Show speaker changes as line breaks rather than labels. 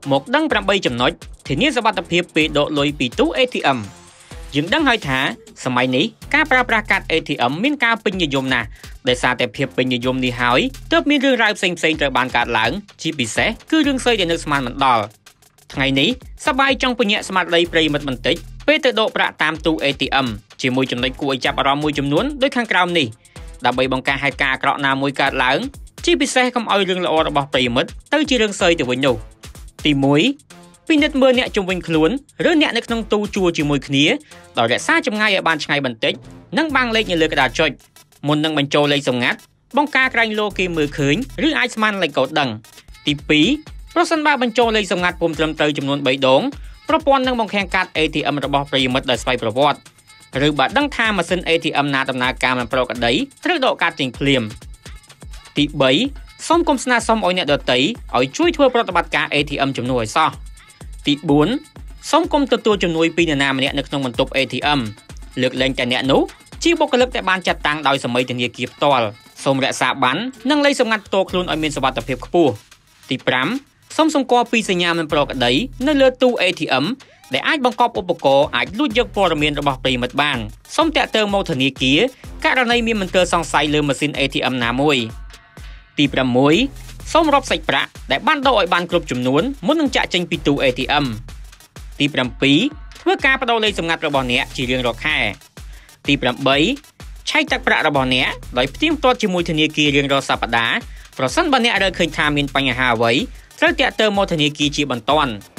một đăng 8 ចំណុច ធានាសុវត្ថិភាពពេលដកលុយពីទូ ATM យើងដឹងហើយថាសម័យនេះការប្រើប្រាស់កាត ATM មានការពេញនិយមណាស់ដោយសារតែភាពពេញនិយមនេះហើយទើបមានរឿងរ៉ាវផ្សេងៗត្រូវបានកើតឡើងជាពិសេសគឺរឿងស្អីដែលនឹកស្មានមិនដល់ថ្ងៃនេះសប្បាយចង់ពញាក់ស្មារតីប្រិយមិត្តបន្តិចពេលទៅដកប្រាក់តាមទូ ATM ជាមួយចំណុចគួរឲ្យចាប់អារម្មណ៍មួយចំនួនដូចខាងក្រោមនេះដើម្បីបង្ការហេតុការណ៍អាក្រក់ណាមួយកើតឡើងជាពិសេសកុំឲ្យរឿងល្អរបស់ប្រិយមិត្តទៅជារឿងសើយទៅវិញនោះទី1ពិនិត្យមើលអ្នកជុំវិញខ្លួនឬអ្នកនៅក្នុងទូជួរជាមួយគ្នាដោយរក្សាចម្ងាយឲ្យបានឆ្ងាយបន្តិចនិងបាំងលេខនៅលើក្តារចុចមុននឹងបញ្ចូលលេខសម្ងាត់បង្ការក្រែងលោគេមើលឃើញឬអាចស្មានលេខកូដដឹងទី2ប្រសិនបើបញ្ចូលលេខសម្ងាត់ពុំត្រឹមត្រូវចំនួន3ដងប្រព័ន្ធនឹងបង្ខាំងកាត ATM របស់ប្រិយមិត្តដោយស្វ័យប្រវត្តិឬបើដឹងថាម៉ាស៊ីន ATM ណាដំណើរការមិនប្រក្រតីត្រូវដកកាតចេញភ្លាមទី3សូមកុំស្នើសុំឲ្យអ្នកដទៃឲ្យជួយធ្វើប្រតិបត្តិការ ATM ជំនួសឲ្យសោះទី4សូមកុំទទួលជំនួយពីនរណាម្នាក់នៅក្នុងបន្ទប់ ATM លើកលែងតែអ្នកនោះជាបុគ្គលិកដែលបានចាត់តាំងដោយសម័យធនាគារផ្ទាល់សូមរក្សាប័ណ្ណនិងលេខសម្ងាត់ផ្ទាល់ខ្លួនឲ្យមានសុវត្ថិភាពខ្ពស់ទី5សូមសម្គាល់ពីសញ្ញាមិនប្រក្រតីនៅលើទូ ATM ដែលអាចបង្កប់ឧបករណ៍អាចលួចយកព័ត៌មានរបស់ប្រិយមិត្តបានសូមតាក់ទងមកធនាគារករណីមានមន្ទិលសង្ស័យលើម៉ាស៊ីន ATM ណាមួយទី6សូមរាប់សាច់ប្រាក់ដែលបានដកឲ្យបានគ្រប់ចំនួនមុននឹងចាក់ចេញពីទូ ATM ទី7ធ្វើការបដូរលេខសម្ងាត់របស់អ្នកជារៀងរាល់ខែទី8ឆែកទឹកប្រាក់របស់អ្នកដោយផ្ទៀងផ្ទាត់ជាមួយធនាគាររៀងរាល់សប្តាហ៍ប្រសិនបើអ្នករើឃើញថាមានបញ្ហាអ្វីត្រូវតាក់ទងមកធនាគារជាបន្ទាន់